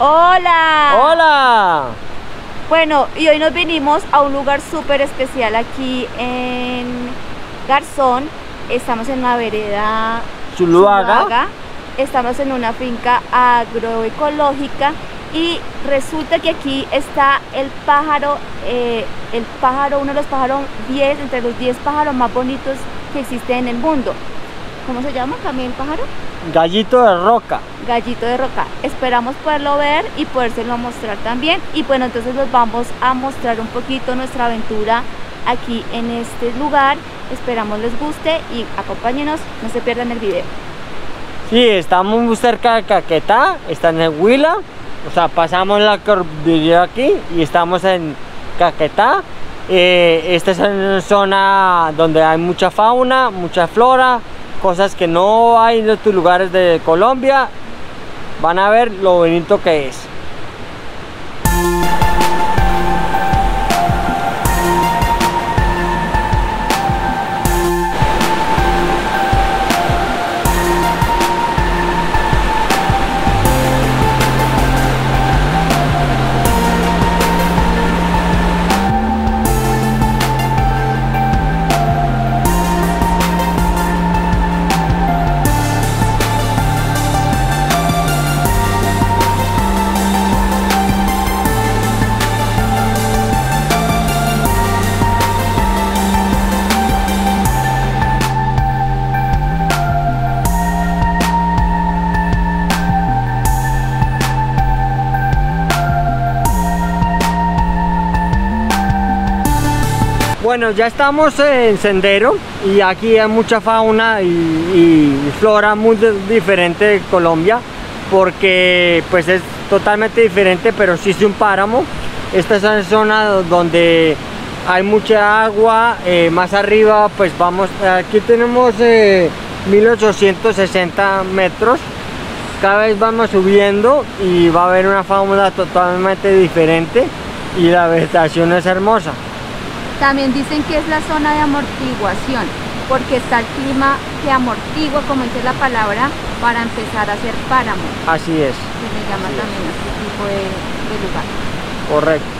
Hola. Hola. Bueno, y hoy nos vinimos a un lugar súper especial aquí en Garzón. Estamos en la vereda Zuluaga. Estamos en una finca agroecológica y resulta que aquí está el pájaro, uno de los pájaros 10, entre los 10 pájaros más bonitos que existen en el mundo. ¿Cómo se llama también el pájaro? Gallito de roca. Gallito de roca. Esperamos poderlo ver y podérselo mostrar también. Y bueno, entonces los vamos a mostrar un poquito nuestra aventura aquí en este lugar. Esperamos les guste y acompáñenos, no se pierdan el video. Sí, estamos muy cerca de Caquetá, está en el Huila. O sea, pasamos la cordillera aquí y estamos en Caquetá. Esta es una zona donde hay mucha fauna, mucha flora, cosas que no hay en otros lugares de Colombia. Van a ver lo bonito que es. Bueno, ya estamos en sendero y aquí hay mucha fauna y flora muy diferente de Colombia, porque pues es totalmente diferente, pero sí es un páramo. Esta es una zona donde hay mucha agua. Más arriba pues vamos, aquí tenemos 1860 metros. Cada vez vamos subiendo y va a haber una fauna totalmente diferente y la vegetación es hermosa. También dicen que es la zona de amortiguación, porque está el clima que amortigua, como dice la palabra, para empezar a hacer páramo. Así es. Se le llama también a este tipo de lugar. Correcto.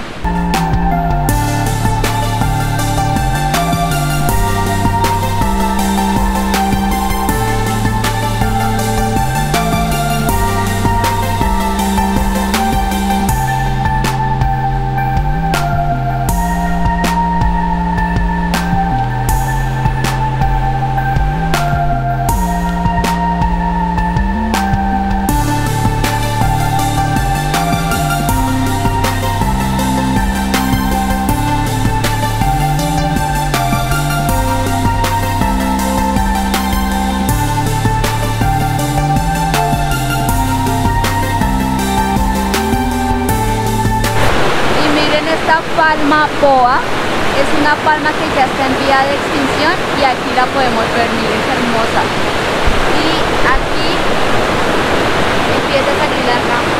Esta palma boa es una palma que ya está en vía de extinción y aquí la podemos ver, miren, es hermosa. Y aquí empieza a salir la rama.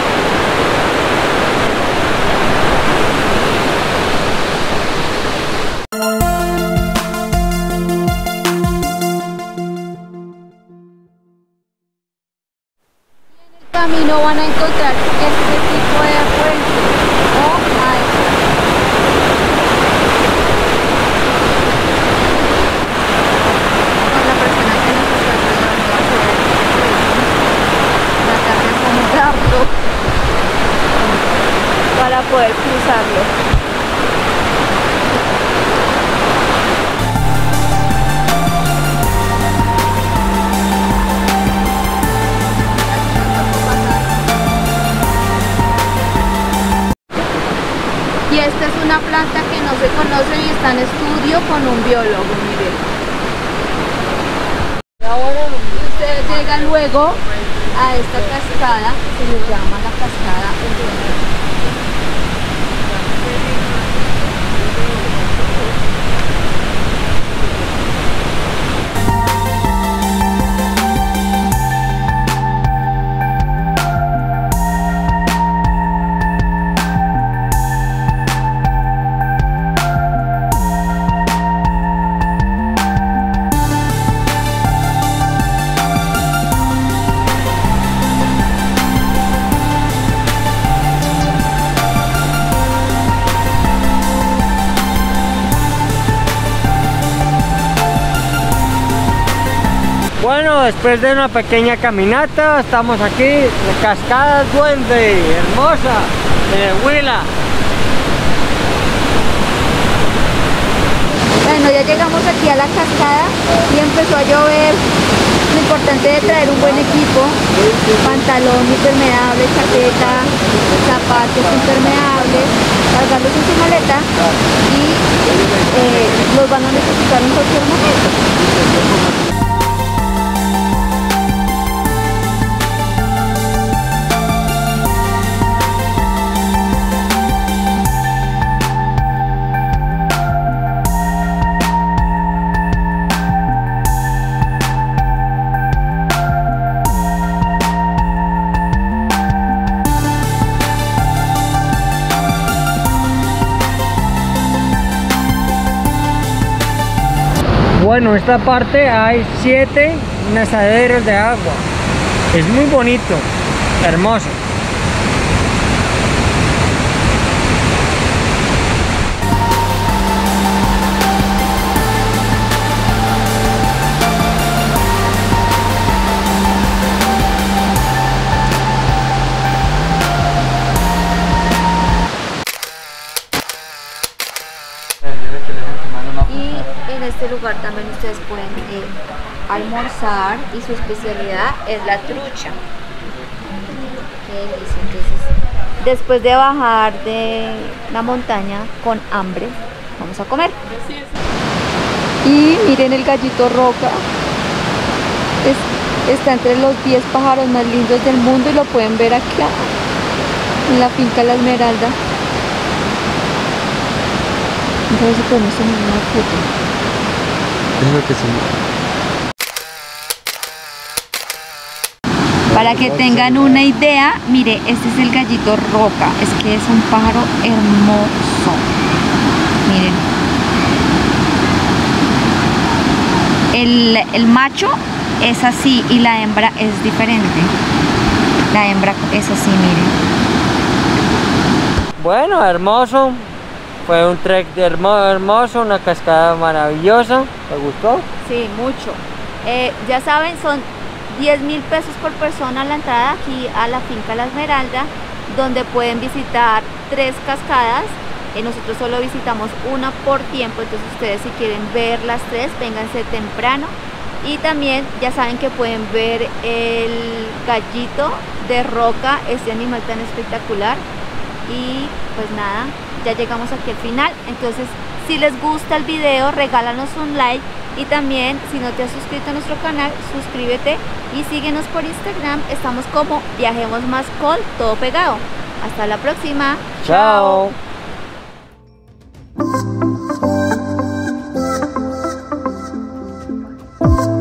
En el camino van a encontrar este tipo de puentes. Oh my. Con la persona que nos está ayudando a hacer tratar de acomodarlo para poder cruzarlo. Y esta es una planta que no se conoce y está en estudio con un biólogo, miren. Ahora ustedes llegan luego a esta cascada que se les llama la cascada El. Bueno, después de una pequeña caminata, estamos aquí, la Cascada Duende, hermosa, en el Huila. Bueno, ya llegamos aquí a la cascada y empezó a llover. Lo importante es traer un buen equipo, pantalón impermeable, chaqueta, zapatos impermeables, cargarlos en su maleta y los van a necesitar en cualquier momento. Bueno, en esta parte hay 7 nazaderos de agua. Es muy bonito, hermoso. Y en este lugar también ustedes pueden almorzar y su especialidad es la trucha. Qué delicia. Entonces, después de bajar de la montaña con hambre, vamos a comer. Y miren el gallito roca. Está entre los 10 pájaros más lindos del mundo y lo pueden ver acá en la finca La Esmeralda. A ver si podemos tomar una foto. Creo que sí. Para que tengan una idea, mire, este es el gallito roca. Es que es un pájaro hermoso. Miren. El macho es así y la hembra es diferente. La hembra es así, miren. Bueno, hermoso. Fue un trek hermoso, una cascada maravillosa. ¿Te gustó? Sí, mucho. Ya saben, son 10.000 pesos por persona la entrada aquí a la finca La Esmeralda, donde pueden visitar 3 cascadas. Nosotros solo visitamos una por tiempo, entonces ustedes si quieren ver las 3, vénganse temprano. Y también ya saben que pueden ver el gallito de roca, este animal tan espectacular. Y pues nada, ya llegamos aquí al final. Entonces si les gusta el video, regálanos un like. Y también, si no te has suscrito a nuestro canal, suscríbete y síguenos por Instagram. Estamos como Viajemos Más Col, todo pegado. Hasta la próxima. Chao. Chao.